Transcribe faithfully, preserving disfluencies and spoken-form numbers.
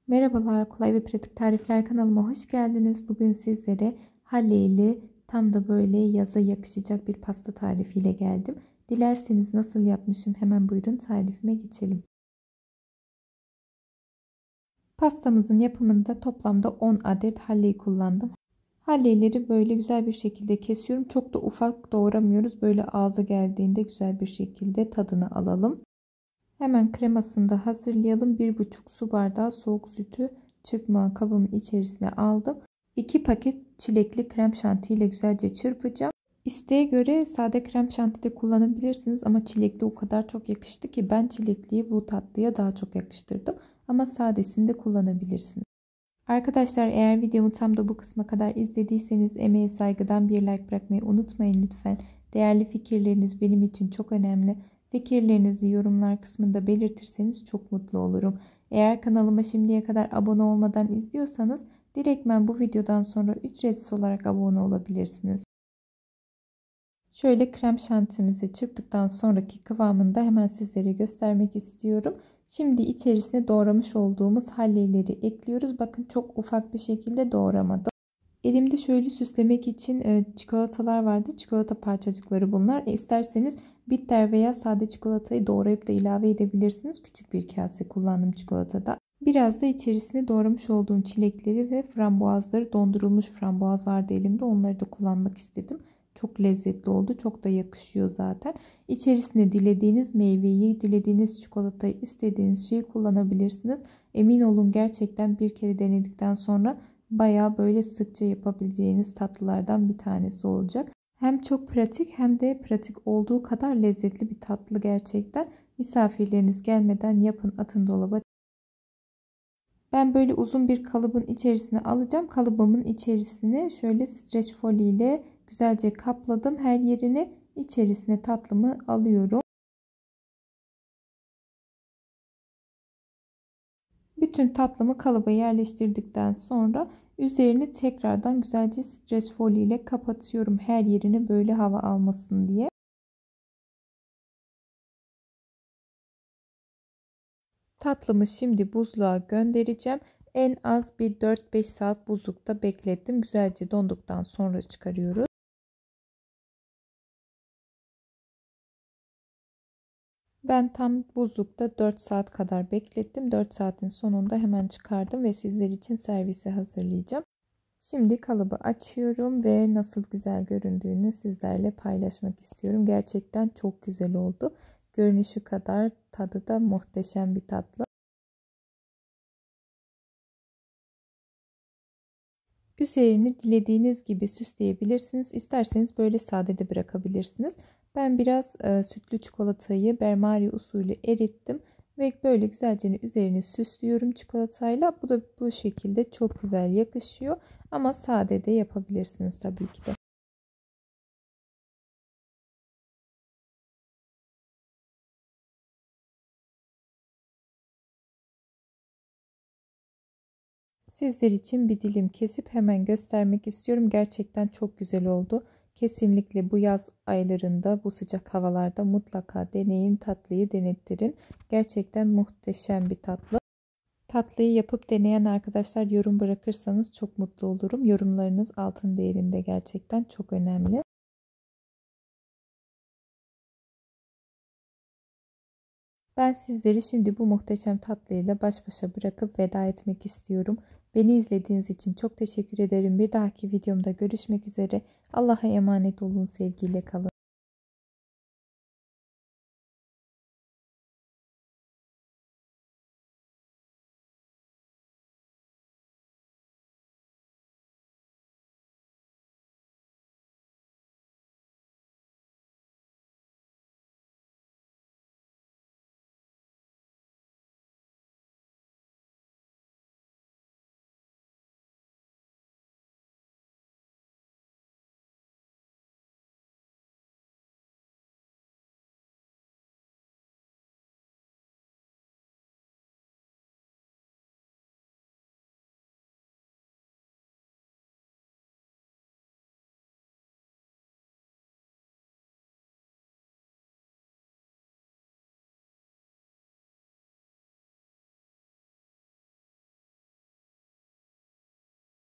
Merhabalar, Kolay ve Pratik Tarifler kanalıma hoş geldiniz. Bugün sizlere halleyli, tam da böyle yaza yakışacak bir pasta tarifiyle geldim. Dilerseniz nasıl yapmışım hemen buyurun tarifime geçelim. Pastamızın yapımında toplamda on adet halley kullandım. Halleyleri böyle güzel bir şekilde kesiyorum. Çok da ufak doğramıyoruz. Böyle ağza geldiğinde güzel bir şekilde tadını alalım. Hemen kremasını da hazırlayalım. bir buçuk su bardağı soğuk sütü çırpma kabımın içerisine aldım. iki paket çilekli krem şanti ile güzelce çırpacağım. İsteğe göre sade krem şanti de kullanabilirsiniz ama çilekli o kadar çok yakıştı ki ben çilekliyi bu tatlıya daha çok yakıştırdım. Ama sadesini de kullanabilirsiniz. Arkadaşlar, eğer videomu tam da bu kısma kadar izlediyseniz emeğe saygıdan bir like bırakmayı unutmayın lütfen. Değerli fikirleriniz benim için çok önemli. Fikirlerinizi yorumlar kısmında belirtirseniz çok mutlu olurum. Eğer kanalıma şimdiye kadar abone olmadan izliyorsanız direktmen bu videodan sonra ücretsiz olarak abone olabilirsiniz. Şöyle krem şantimizi çırptıktan sonraki kıvamını da hemen sizlere göstermek istiyorum. Şimdi içerisine doğramış olduğumuz halleyleri ekliyoruz. Bakın çok ufak bir şekilde doğramadım. Elimde şöyle süslemek için çikolatalar vardı. Çikolata parçacıkları bunlar. E isterseniz bitter veya sade çikolatayı doğrayıp da ilave edebilirsiniz. Küçük bir kase kullandım çikolatada. Biraz da içerisine doğramış olduğum çilekleri ve frambuazları, dondurulmuş frambuaz vardı elimde. Onları da kullanmak istedim. Çok lezzetli oldu. Çok da yakışıyor zaten. İçerisine dilediğiniz meyveyi, dilediğiniz çikolatayı, istediğiniz şeyi kullanabilirsiniz. Emin olun, gerçekten bir kere denedikten sonra bayağı böyle sıkça yapabileceğiniz tatlılardan bir tanesi olacak. Hem çok pratik hem de pratik olduğu kadar lezzetli bir tatlı gerçekten. Misafirleriniz gelmeden yapın, atın dolaba. Ben böyle uzun bir kalıbın içerisine alacağım. Kalıbımın içerisine şöyle streç folyo ile güzelce kapladım. Her yerine içerisine tatlımı alıyorum. Bütün tatlımı kalıba yerleştirdikten sonra üzerini tekrardan güzelce streç folyo ile kapatıyorum. Her yerine böyle hava almasın diye. Tatlımı şimdi buzluğa göndereceğim. En az bir dört beş saat buzlukta beklettim. Güzelce donduktan sonra çıkarıyoruz. Ben tam buzlukta dört saat kadar beklettim. dört saatin sonunda hemen çıkardım ve sizler için servise hazırlayacağım. Şimdi kalıbı açıyorum ve nasıl güzel göründüğünü sizlerle paylaşmak istiyorum. Gerçekten çok güzel oldu. Görünüşü kadar tadı da muhteşem bir tatlı. Üzerini dilediğiniz gibi süsleyebilirsiniz. İsterseniz böyle sade de bırakabilirsiniz. Ben biraz e, sütlü çikolatayı benmari usulü erittim ve böyle güzelce üzerini süslüyorum çikolatayla. Bu da bu şekilde çok güzel yakışıyor. Ama sade de yapabilirsiniz tabii ki de. Sizler için bir dilim kesip hemen göstermek istiyorum. Gerçekten çok güzel oldu. Kesinlikle bu yaz aylarında, bu sıcak havalarda mutlaka deneyin, tatlıyı denettirin. Gerçekten muhteşem bir tatlı. Tatlıyı yapıp deneyen arkadaşlar yorum bırakırsanız çok mutlu olurum. Yorumlarınız altın değerinde, gerçekten çok önemli. Ben sizleri şimdi bu muhteşem tatlıyla baş başa bırakıp veda etmek istiyorum. Beni izlediğiniz için çok teşekkür ederim. Bir dahaki videomda görüşmek üzere. Allah'a emanet olun. Sevgiyle kalın.